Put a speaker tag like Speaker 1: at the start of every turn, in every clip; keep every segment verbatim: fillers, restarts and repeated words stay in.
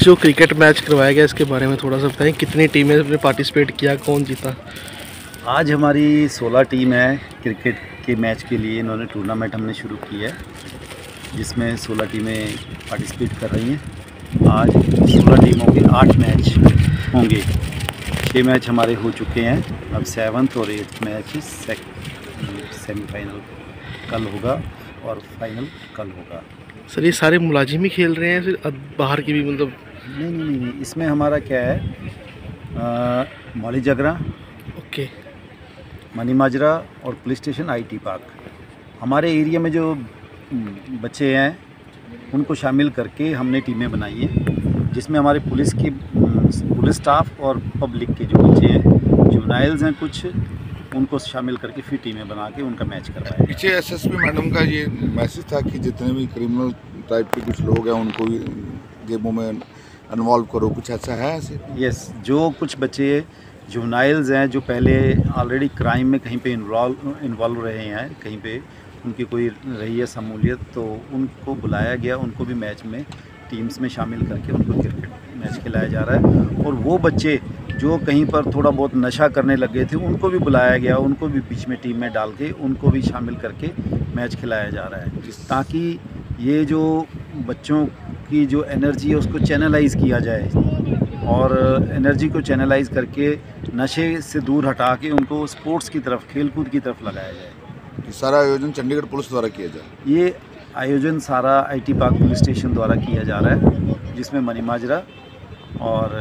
Speaker 1: जो cricket match करवाया गया इसके बारे में थोड़ा सा बताएं, कितनी टीमें ने पार्टिसिपेट किया, कौन जीता?
Speaker 2: आज हमारी सोलह टीम है क्रिकेट के मैच के लिए। इन्होंने टूर्नामेंट हमने शुरू की है जिसमें सोलह टीमें पार्टिसिपेट कर रही हैं। आज सोलह टीमों के आठ मैच होंगे। छः मैच हमारे हो चुके हैं, अब सेवन्थ और एट्थ मैच सेमीफाइनल कल होगा और फाइनल कल होगा।
Speaker 1: सर ये सारे मुलाजिम ही खेल रहे हैं फिर बाहर की भी मतलब?
Speaker 2: नहीं नहीं नहीं, नहीं। इसमें हमारा क्या है, मौली जगरा,
Speaker 1: ओके,
Speaker 2: मनी माजरा और पुलिस स्टेशन आईटी पार्क, हमारे एरिया में जो बच्चे हैं उनको शामिल करके हमने टीमें बनाई हैं, जिसमें हमारे पुलिस की पुलिस स्टाफ और पब्लिक के जो बच्चे हैं, जुवेनाइल्स हैं कुछ, उनको शामिल करके फिर टीमें बना के उनका मैच करवाया।
Speaker 3: पीछे एसएसपी मैडम का ये मैसेज था कि जितने भी क्रिमिनल टाइप के कुछ लोग हैं उनको भी गेमों में इन्वॉल्व करो, कुछ ऐसा है ऐसे? यस,
Speaker 2: जो कुछ बच्चे जुवेनाइल्स हैं जो पहले ऑलरेडी क्राइम में कहीं पे इन्वॉल्व इन्वॉल्व रहे हैं, कहीं पे उनकी कोई रही है शमूलियत, तो उनको बुलाया गया, उनको भी मैच में टीम्स में शामिल करके उनको क्रिकेट मैच खिलाया जा रहा है। और वो बच्चे जो कहीं पर थोड़ा बहुत नशा करने लगे थे उनको भी बुलाया गया, उनको भी बीच में टीम में डाल के उनको भी शामिल करके मैच खिलाया जा रहा है, ताकि ये जो बच्चों की जो एनर्जी है उसको चैनलाइज किया जाए और एनर्जी को चैनलाइज करके नशे से दूर हटा के उनको स्पोर्ट्स की तरफ, खेलकूद की तरफ लगाया जाए।
Speaker 3: ये सारा आयोजन चंडीगढ़ पुलिस द्वारा किया जाए?
Speaker 2: ये आयोजन सारा आईटी पार्क पुलिस स्टेशन द्वारा किया जा रहा है, जिसमें मनी माजरा और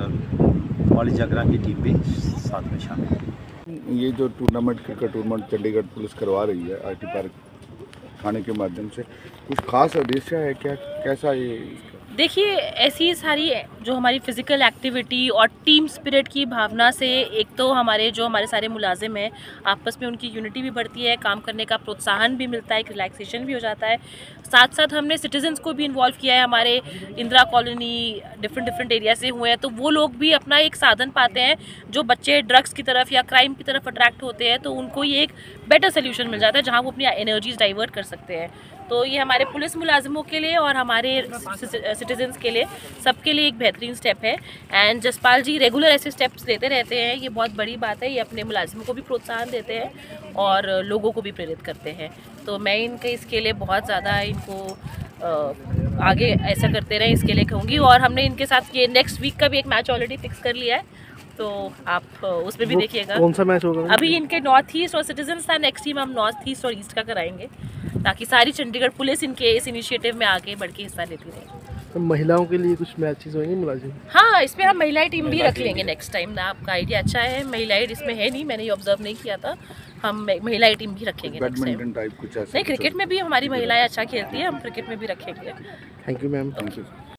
Speaker 2: मौली जगरा की टीम भी साथ में शामिल है।
Speaker 3: ये जो tournament cricket tournament Chandigarh police करवा रही है आईटी पार्क थाने के माध्यम से, कुछ खास उद्देश्य है क्या, कैसा ये?
Speaker 4: देखिए, ऐसी सारी जो हमारी फ़िज़िकल एक्टिविटी और टीम स्पिरिट की भावना से एक तो हमारे जो हमारे सारे मुलाजिम हैं आपस में उनकी यूनिटी भी बढ़ती है, काम करने का प्रोत्साहन भी मिलता है, एक रिलैक्सेशन भी हो जाता है। साथ साथ हमने सिटीजन्स को भी इन्वॉल्व किया है, हमारे Indira colony different different area से हुए हैं, तो वो लोग भी अपना एक साधन पाते हैं। जो बच्चे ड्रग्स की तरफ या क्राइम की तरफ अट्रैक्ट होते हैं तो उनको ये एक बेटर सोल्यूशन मिल जाता है जहाँ वो अपनी एनर्जीज डाइवर्ट कर सकते हैं। तो ये हमारे पुलिस मुलाजिमों के लिए और हमारे सिटीजन्स के लिए, सबके लिए एक बेहतरीन स्टेप है। एंड जसपाल जी रेगुलर ऐसे स्टेप्स लेते रहते हैं, ये बहुत बड़ी बात है। ये अपने मुलाजिमों को भी प्रोत्साहन देते हैं और लोगों को भी प्रेरित करते हैं। तो मैं इनके इसके लिए बहुत ज़्यादा इनको आ, आगे ऐसा करते रहें इसके लिए कहूँगी। और हमने इनके साथ ये नेक्स्ट वीक का भी एक मैच ऑलरेडी फिक्स कर लिया है, तो आप उसमें भी देखिएगा।
Speaker 1: कौन सा मैच होगा?
Speaker 4: अभी इनके नॉर्थ ईस्ट और सिटीजन्स था, नेक्स्ट टीम हम नॉर्थ ईस्ट और ईस्ट का कराएंगे, ताकि सारी चंडीगढ़ पुलिस इनके इस इनिशिएटिव में आगे बढ़ के हिस्सा लेती रहे।
Speaker 1: तो महिलाओं के लिए कुछ मैचेस होंगे मुलाजिम?
Speaker 4: हाँ, इसमें हम महिला टीम भी रख लेंगे नेक्स्ट टाइम ना। आपका आइडिया अच्छा है, महिलाएं इसमें है नहीं, मैंने ये ऑब्जर्व नहीं किया था। हम महिला टीम भी रखेंगे नेक्स्ट टाइम।
Speaker 3: टाइप कुछ ऐसा?
Speaker 4: नहीं, क्रिकेट में भी हमारी महिलाएं अच्छा खेलती है, हम क्रिकेट में भी रखेंगे।
Speaker 1: Thank you ma'am.